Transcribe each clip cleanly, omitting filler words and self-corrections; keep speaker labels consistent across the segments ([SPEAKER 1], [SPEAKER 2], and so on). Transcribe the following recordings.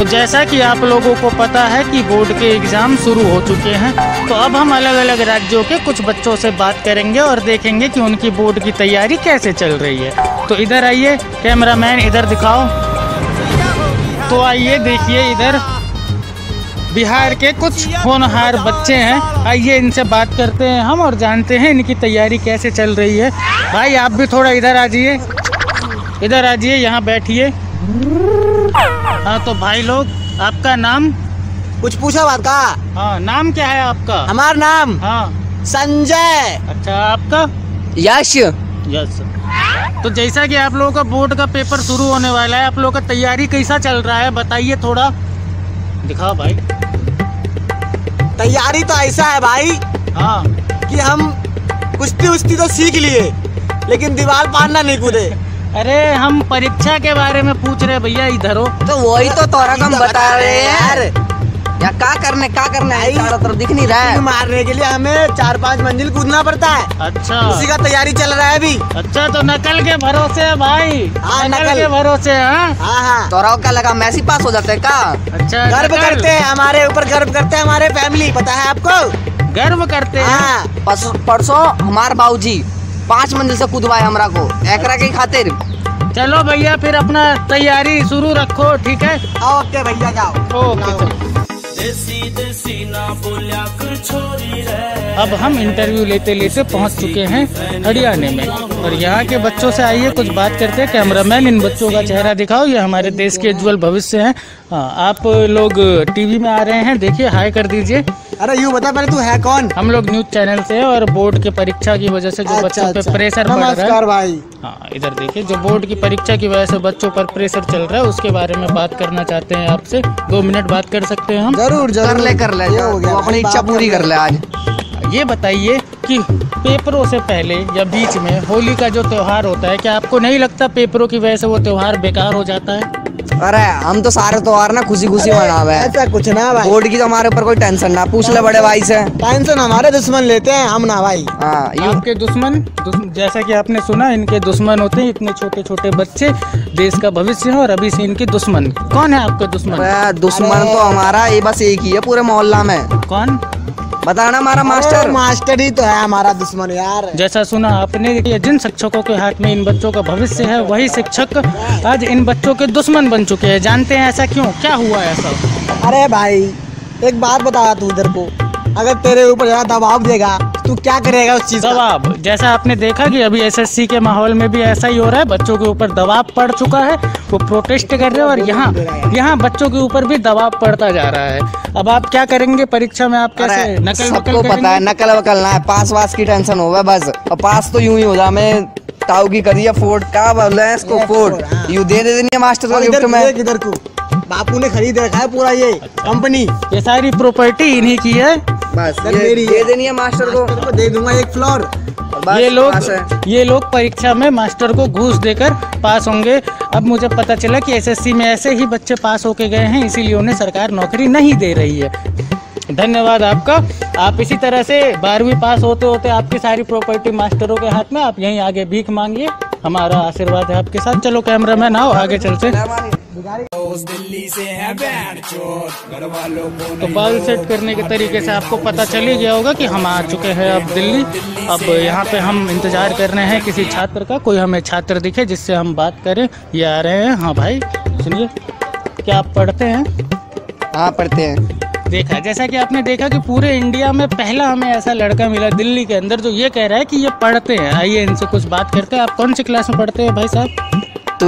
[SPEAKER 1] जैसा कि आप लोगों को पता है कि बोर्ड के एग्ज़ाम शुरू हो चुके हैं, तो अब हम अलग अलग राज्यों के कुछ बच्चों से बात करेंगे और देखेंगे कि उनकी बोर्ड की तैयारी कैसे चल रही है। तो इधर आइए, कैमरामैन इधर दिखाओ। तो आइए देखिए, इधर बिहार के कुछ होनहार बच्चे हैं। आइए इनसे बात करते हैं हम और जानते हैं इनकी तैयारी कैसे चल रही है। भाई आप भी थोड़ा इधर आ जाइए, इधर आ जाइए, यहाँ बैठिए। हाँ तो भाई लोग, आपका नाम?
[SPEAKER 2] कुछ पूछा बात का?
[SPEAKER 1] हाँ, नाम क्या है आपका?
[SPEAKER 2] हमारा नाम?
[SPEAKER 1] हाँ,
[SPEAKER 2] संजय।
[SPEAKER 1] अच्छा, आपका?
[SPEAKER 2] यश।
[SPEAKER 1] यश। तो जैसा कि आप लोगों का बोर्ड का पेपर शुरू होने वाला है, आप लोगों का तैयारी कैसा चल रहा है बताइए थोड़ा, दिखाओ भाई।
[SPEAKER 2] तैयारी तो ऐसा है भाई,
[SPEAKER 1] हाँ,
[SPEAKER 2] कि हम कुश्ती उश्ती तो सीख लिए, लेकिन दीवार पारना नहीं कूदे।
[SPEAKER 1] अरे हम परीक्षा के बारे में पूछ रहे भैया, इधर हो।
[SPEAKER 2] तो वही तो तोरा हम बता रहे हैं यार, या क्या करने है, चारों तरफ दिख नहीं रहा है। मारने के लिए हमें 4-5 मंजिल कूदना पड़ता है।
[SPEAKER 1] अच्छा,
[SPEAKER 2] उसी का तैयारी चल रहा है अभी।
[SPEAKER 1] अच्छा, तो नकल के भरोसे है भाई।
[SPEAKER 2] हाँ,
[SPEAKER 1] नकल के भरोसे।
[SPEAKER 2] हाँ, तोरा क्या लगा मैसी पास हो जाते हैं क्या?
[SPEAKER 1] अच्छा,
[SPEAKER 2] गर्व करते हैं, हमारे ऊपर गर्व करते हैं हमारे फैमिली, पता है आपको?
[SPEAKER 1] गर्व करते हैं।
[SPEAKER 2] हाँ, परसों हमारे बाबूजी 5 मंजिल से कूदवाए हमरा को एकरा के खातिर।
[SPEAKER 1] चलो भैया, फिर अपना तैयारी शुरू रखो, ठीक है?
[SPEAKER 2] ओके भैया, जाओ।
[SPEAKER 1] ओके। अब हम इंटरव्यू लेते लेते पहुंच चुके हैं हरियाणा में, और यहाँ के बच्चों से आइए कुछ बात करते हैं। कैमरामैन इन बच्चों का चेहरा दिखाओ, ये हमारे देश के उज्जवल भविष्य हैं। हाँ, आप लोग टीवी में आ रहे हैं, देखिए, हाय कर दीजिए।
[SPEAKER 2] अरे यूँ बता पहले, तू है कौन?
[SPEAKER 1] हम लोग न्यूज चैनल से, और बोर्ड के परीक्षा की वजह से जो बच्चों पे प्रेशर पड़ रहा है।
[SPEAKER 2] भाई।
[SPEAKER 1] हाँ, इधर देखिए, जो बोर्ड की परीक्षा की वजह से बच्चों पर प्रेशर चल रहा है, उसके बारे में बात करना चाहते हैं आपसे। 2 मिनट बात कर सकते हैं हम?
[SPEAKER 2] जरूर कर ले, तू अपनी इच्छा पूरी कर ले आज।
[SPEAKER 1] ये बताइए कि पेपरों से पहले या बीच में होली का जो त्योहार होता है, क्या आपको नहीं लगता पेपरों की वजह से वो त्योहार बेकार हो जाता है?
[SPEAKER 2] अरे हम तो सारे त्योहार ना खुशी मनावे हैं। ऐसा कुछ ना भाई, बोर्ड की तो हमारे ऊपर कोई टेंशन ना, पूछ ले बड़े भाई से। टेंशन हमारे दुश्मन लेते हैं, हम ना भाई।
[SPEAKER 1] हाँ, आपके दुश्मन, जैसा कि आपने सुना, इनके दुश्मन होते हैं इतने छोटे छोटे बच्चे, देश का भविष्य है, और अभी से इनके दुश्मन। कौन है आपका दुश्मन?
[SPEAKER 2] दुश्मन तो हमारा ये बस एक ही है पूरे मोहल्ला में।
[SPEAKER 1] कौन?
[SPEAKER 2] बताना। हमारा मास्टर ही तो है हमारा दुश्मन यार।
[SPEAKER 1] जैसा सुना आपने, जिन शिक्षकों के हाथ में इन बच्चों का भविष्य है, वही शिक्षक आज इन बच्चों के दुश्मन बन चुके हैं। जानते हैं ऐसा क्यों, क्या हुआ ऐसा?
[SPEAKER 2] अरे भाई, एक बात बता तू इधर को, अगर तेरे ऊपर ज्यादा दबाव देगा तू क्या करेगा उस चीज? दबाव, जैसा आपने देखा कि अभी एसएससी के माहौल में भी ऐसा ही हो रहा है, बच्चों के ऊपर दबाव पड़ चुका है, वो प्रोटेस्ट कर रहे हैं, और यहाँ बच्चों के ऊपर भी दबाव पड़ता जा रहा है। अब आप क्या करेंगे परीक्षा में? आप कैसे नकल वकल पता है, नकल वकल ना है, पास वास की टेंशन होगा बस। और पास तो यूं ही हो जा, मैं ताऊ की करिए फोर्ट का बोल रहे हैं इसको, फोर्ट यू दे देनी मास्टर को गिफ्ट में। इधर को बापू ने खरीद रखा है पूरा ये कंपनी,
[SPEAKER 1] ये सारी प्रॉपर्टी इन्हीं की है,
[SPEAKER 2] बस मेरी दे देनी है मास्टर को दे दूंगा 1 फ्लोर।
[SPEAKER 1] ये लोग परीक्षा में मास्टर को घूस देकर पास होंगे। अब मुझे पता चला कि एसएससी में ऐसे ही बच्चे पास होके गए हैं, इसीलिए उन्हें सरकार नौकरी नहीं दे रही है। धन्यवाद आपका। आप इसी तरह से 12वीं पास होते होते आपकी सारी प्रॉपर्टी मास्टरों के हाथ में, आप यहीं आगे भीख मांगिए, हमारा आशीर्वाद है आपके साथ। चलो कैमरामैन आओ, आगे चलते। तो बाल सेट करने के तरीके से आपको पता चल ही गया होगा कि हम आ चुके हैं अब दिल्ली। अब यहाँ पे हम इंतजार कर रहे हैं किसी छात्र का, कोई हमें छात्र दिखे जिससे हम बात करें। ये आ रहे हैं। हाँ भाई सुनिए, क्या आप पढ़ते हैं?
[SPEAKER 2] हाँ पढ़ते हैं।
[SPEAKER 1] देखा, जैसा कि आपने देखा कि पूरे इंडिया में पहला हमें ऐसा लड़का मिला दिल्ली के अंदर जो ये कह रहा है कि ये पढ़ते हैं। आइए इनसे कुछ बात करते हैं। आप कौन सी क्लास में पढ़ते हैं भाई साहब?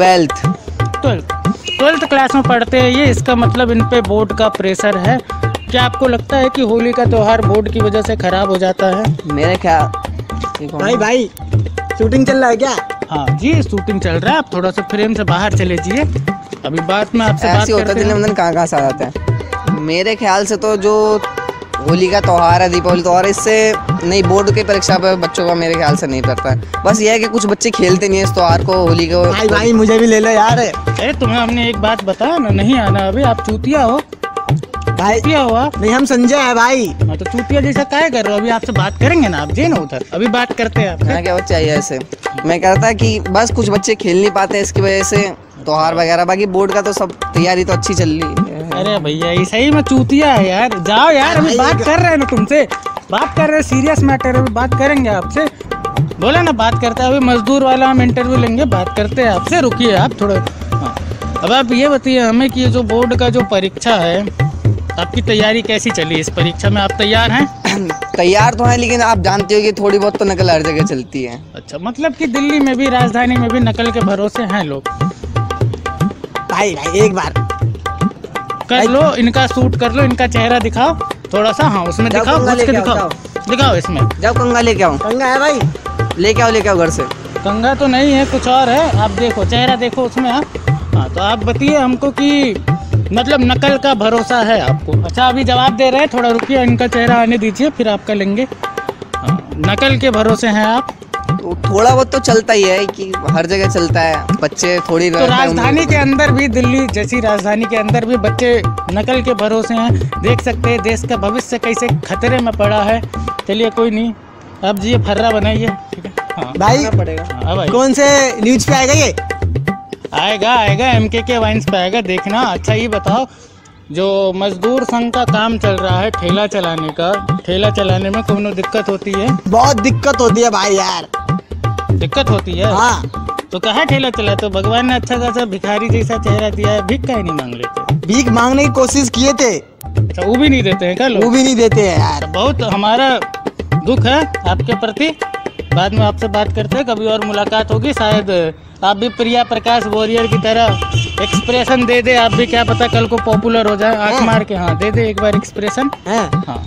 [SPEAKER 1] 12th क्लास में पढ़ते हैं ये। इसका मतलब इन पे बोर्ड का प्रेशर है। क्या आपको लगता है कि होली का त्योहार बोर्ड की वजह से खराब हो जाता है?
[SPEAKER 2] मेरे ख्याल भाई शूटिंग चल रहा है क्या?
[SPEAKER 1] हाँ जी, शूटिंग चल रहा है। आप थोड़ा सा फ्रेम से बाहर चले जाइए, अभी बात में आपसे बात करते हैं।
[SPEAKER 2] कहाँ से आ जाते हैं? मेरे ख्याल से तो जो होली का त्योहार है, दीपावली त्योहार, इससे नहीं, बोर्ड की परीक्षा पे बच्चों का मेरे ख्याल से नहीं पड़ता है। बस ये है कि कुछ बच्चे खेलते नहीं है इस त्योहार को, होली को। भाई मुझे भी ले लो यार।
[SPEAKER 1] अरे तुम्हें हमने एक बात बताया ना, नहीं आना अभी। आप चूतिया हो भाई। चूतिया हो आप?
[SPEAKER 2] नहीं, हम संजय है भाई।
[SPEAKER 1] हाँ तो चूतिया जैसा क्या कर रहे हो? अभी आपसे बात करेंगे ना, आप ना उधर, अभी बात करते हैं।
[SPEAKER 2] आपसे क्या चाहिए ऐसे? मैं कहता कि बस कुछ बच्चे खेल नहीं पाते इसकी वजह से त्योहार वगैरह। बाकी बोर्ड का तो सब तैयारी तो अच्छी चल रही है।
[SPEAKER 1] अरे भैया ये सही में चूतिया है यार। जाओ यार, अभी बात कर रहे हैं ना तुमसे, बात कर रहे हैं, सीरियस मैटर है, अभी बात करेंगे आपसे। बोला ना बात करते हैं, अभी मजदूर वाला हम इंटरव्यू लेंगे, बात करते हैं आपसे, रुकिए आप थोड़ा। हाँ, अब आप ये बताइए हमें कि ये जो बोर्ड का जो परीक्षा है, आपकी तैयारी कैसी चली? इस परीक्षा में आप तैयार हैं?
[SPEAKER 3] तैयार तो हैं, लेकिन आप जानते हो कि थोड़ी बहुत तो नकल हर जगह चलती है।
[SPEAKER 1] अच्छा, मतलब कि दिल्ली में भी, राजधानी में भी नकल के भरोसे हैं लोग।
[SPEAKER 2] भाई एक बार
[SPEAKER 1] कर लो, इनका सूट कर लो, इनका चेहरा दिखाओ थोड़ा सा। हाँ उसमें दिखाओ, घुस के दिखाओ, दिखाओ इसमें।
[SPEAKER 3] जाओ कंगा लेके आओ।
[SPEAKER 2] कंगा है भाई,
[SPEAKER 3] लेके आओ घर से।
[SPEAKER 1] कंगा तो नहीं है, कुछ और है। आप देखो चेहरा देखो उसमें आप। हाँ तो आप बताइए हमको कि मतलब नकल का भरोसा है आपको? अच्छा अभी जवाब दे रहे हैं, थोड़ा रुकिए, इनका चेहरा आने दीजिए फिर आपका लेंगे। हाँ, नकल के भरोसे हैं आप?
[SPEAKER 3] तो थोड़ा बहुत तो चलता ही है कि हर जगह चलता है, बच्चे थोड़ी
[SPEAKER 1] तो राजधानी के अंदर भी, दिल्ली जैसी राजधानी के अंदर भी बच्चे नकल के भरोसे हैं। देख सकते हैं देश का भविष्य कैसे खतरे में पड़ा है। चलिए कोई नहीं, अब जी फर्रा बनाइए, ठीक है? हाँ
[SPEAKER 2] भाई
[SPEAKER 3] पड़ेगा।
[SPEAKER 1] हाँ भाई,
[SPEAKER 2] कौन से न्यूज पे आएगा ये?
[SPEAKER 1] आएगा MKK वाइन्स पे आएगा, देखना। अच्छा ये बताओ, जो मजदूर संघ का काम चल रहा है ठेला चलाने का, ठेला चलाने में कोनो दिक्कत होती है?
[SPEAKER 2] बहुत दिक्कत होती है भाई यार।
[SPEAKER 1] दिक्कत होती है?
[SPEAKER 2] हाँ।
[SPEAKER 1] तो कहाँ ठेला चला? तो भगवान ने अच्छा खासा भिखारी जैसा चेहरा दिया है, भीख काहे नहीं मांग लेते?
[SPEAKER 2] भीख मांगने की कोशिश किए थे।
[SPEAKER 1] अच्छा वो भी नहीं देते हैं क्या लोग?
[SPEAKER 2] वो भी नहीं देते हैं यार।
[SPEAKER 1] बहुत हमारा दुख है आपके प्रति। बाद में आपसे बात करते हैं, कभी और मुलाकात होगी, शायद आप भी प्रिया प्रकाश वॉरियर की तरह एक्सप्रेशन दे दे। आप भी क्या पता कल को पॉपुलर हो जाए, आंख मार के। हाँ दे दे एक बार एक्सप्रेशन। हाँ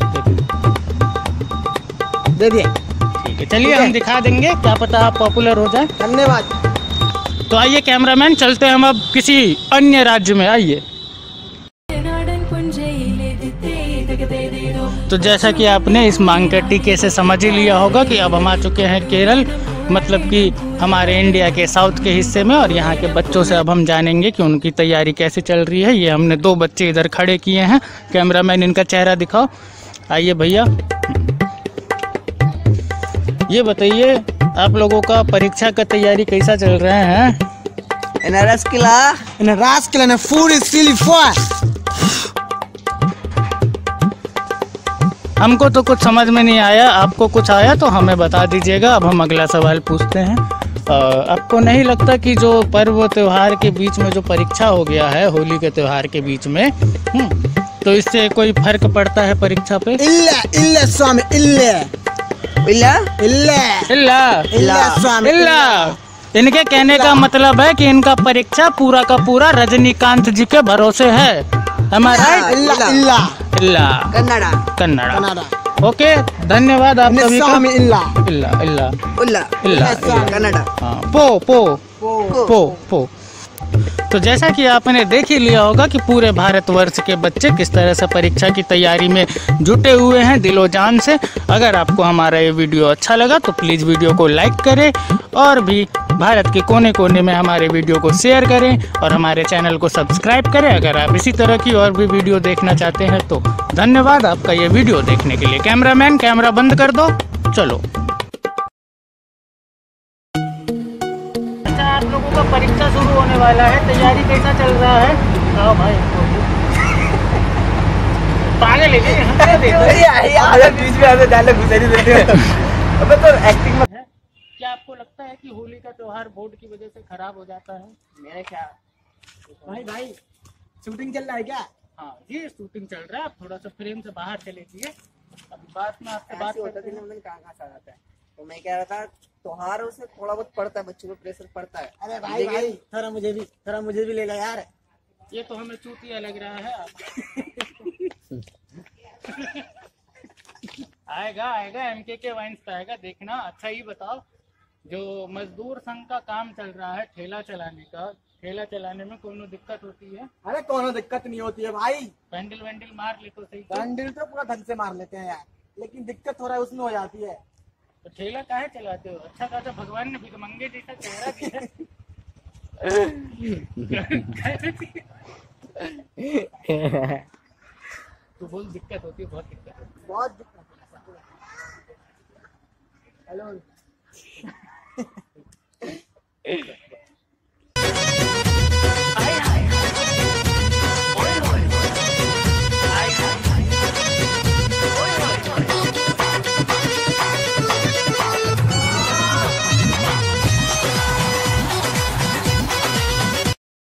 [SPEAKER 2] दे दिए।
[SPEAKER 1] ठीक है, चलिए हम दिखा देंगे, क्या पता आप पॉपुलर हो जाए।
[SPEAKER 2] धन्यवाद।
[SPEAKER 1] तो आइए कैमरामैन, चलते हैं हम अब किसी अन्य राज्य में। आइए। तो जैसा कि आपने इस मांग के टीके से समझ ही लिया होगा कि अब हम आ चुके हैं केरल, मतलब कि हमारे इंडिया के साउथ के हिस्से में। और यहाँ के बच्चों से अब हम जानेंगे कि उनकी तैयारी कैसे चल रही है। ये हमने 2 बच्चे इधर खड़े किए हैं। कैमरामैन इनका चेहरा दिखाओ। आइए भैया, ये बताइए आप लोगों का परीक्षा का तैयारी कैसा चल रहा है? हमको तो कुछ समझ में नहीं आया, आपको कुछ आया तो हमें बता दीजिएगा। अब हम अगला सवाल पूछते हैं। आपको नहीं लगता कि जो पर्व त्योहार के बीच में जो परीक्षा हो गया है, होली के त्योहार के बीच में, तो इससे कोई फर्क पड़ता है परीक्षा पे?
[SPEAKER 2] इल्ला स्वामी,
[SPEAKER 1] इल्ला। इनके कहने का मतलब है कि इनका परीक्षा पूरा का पूरा रजनीकांत जी के भरोसे है। हमारा कन्नड़ा। ओके, धन्यवाद आप सभी का।
[SPEAKER 3] कन्नड़ा।
[SPEAKER 1] हाँ, पो। तो जैसा कि आपने देख ही लिया होगा कि पूरे भारतवर्ष के बच्चे किस तरह से परीक्षा की तैयारी में जुटे हुए हैं दिलो जान से। अगर आपको हमारा ये वीडियो अच्छा लगा तो प्लीज़ वीडियो को लाइक करें, और भी भारत के कोने कोने में हमारे वीडियो को शेयर करें, और हमारे चैनल को सब्सक्राइब करें अगर आप इसी तरह की और भी वीडियो देखना चाहते हैं। तो धन्यवाद आपका ये वीडियो देखने के लिए। कैमरामैन कैमरा बंद कर दो, चलो। आप लोगों का परीक्षा शुरू होने वाला है, तैयारी कैसा चल रहा है? आओ भाई, पागल है क्या आपको लगता है कि होली का त्योहार बोर्ड की वजह से खराब हो जाता है? मेरे ख्याल
[SPEAKER 2] भाई शूटिंग चल रहा है क्या?
[SPEAKER 1] हाँ जी शूटिंग चल रहा है, आप थोड़ा सा फ्रेम से बाहर चले जाइए, अभी बात में आपसे बात करते हैं।
[SPEAKER 3] कहाँ आ जाता है, तो मैं कह रहा था त्योहारों से थोड़ा बहुत पड़ता है, बच्चों को प्रेशर पड़ता है।
[SPEAKER 2] अरे भाई थोड़ा मुझे भी ले ला यार।
[SPEAKER 1] ये तो हमें चूतिया लग रहा है आएगा MKK वाइन्स पे आएगा, देखना। अच्छा ही बताओ, जो मजदूर संघ का काम चल रहा है ठेला चलाने का, ठेला चलाने में कोनो दिक्कत होती है?
[SPEAKER 2] अरे कोनो दिक्कत नहीं होती है भाई।
[SPEAKER 1] पैंडल वैंडल मार ले तो सही।
[SPEAKER 2] पैंडल तो पूरा ढंग से मार लेते हैं यार, लेकिन दिक्कत हो रहा है उसमें हो जाती है।
[SPEAKER 1] तो ठेला काहे चलाते हो? अच्छा खासा भगवान ने भिखमंगे जैसा चेहरा दिया तो बोल दिक्कत होती है, बहुत दिक्कत होती है,
[SPEAKER 2] बहुत दिक्कत। हेलो